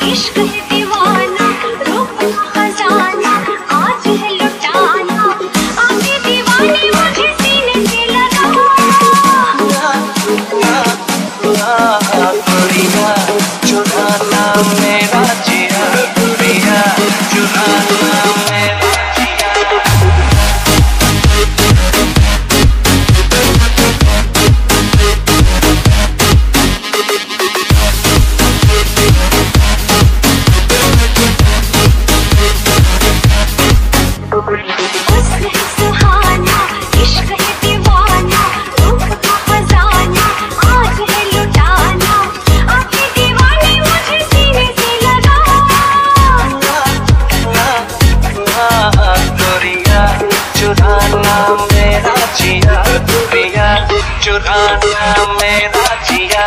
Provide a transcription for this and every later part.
इश्क है दीवाना, रूप का खजाना, आज है लुटाना, आंखें दीवानी मुझे सीने से लगा। गोरिया चुराना मेरा जिया, गोरिया चुराना मेरा जिया। हुस्न है सुहाना, इश्क है दीवाना, रूप का खजाना, आज है लुटाना, आंखें दीवानी मुझे सीने से लगा। गोरिया चुराना मेरा जिया, गोरिया चुराना मेरा जिया।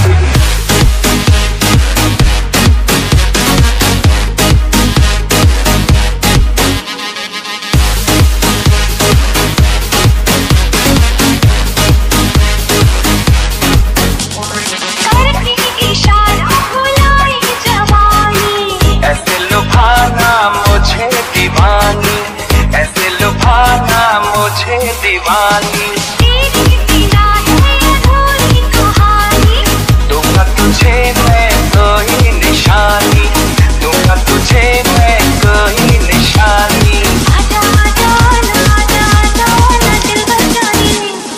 करके इशारा बुलाए जवानी, ऐसे लुभाना मुझे दीवानी, ऐसे लुभाना मुझे दीवानी। तेरे बिना है अधूरी कहानी, दूंगा तुझे मैं कोई निशानी, दूंगा तुझे मैं कोई निशानी। आजा आजा आजा आजा ना दिल बजानी,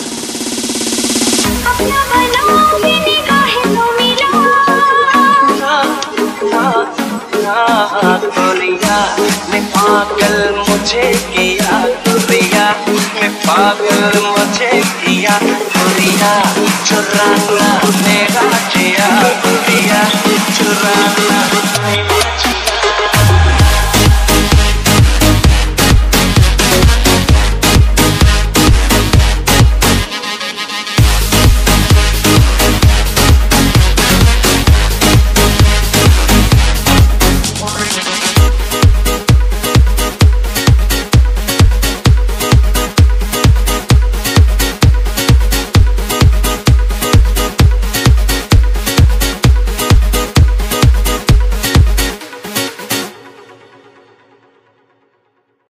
अपना बनाओ मेरी निगाहें तो मिला। गोरिया ने पागल मुझे किया, गोरिया ने पागल मुझे किया। गोरिया चुराना मेरा जिया, गोरिया